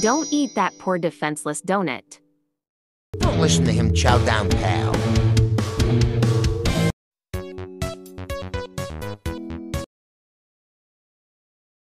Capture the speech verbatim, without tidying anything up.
Don't eat that poor defenseless donut. Don't listen to him, chow down, pal.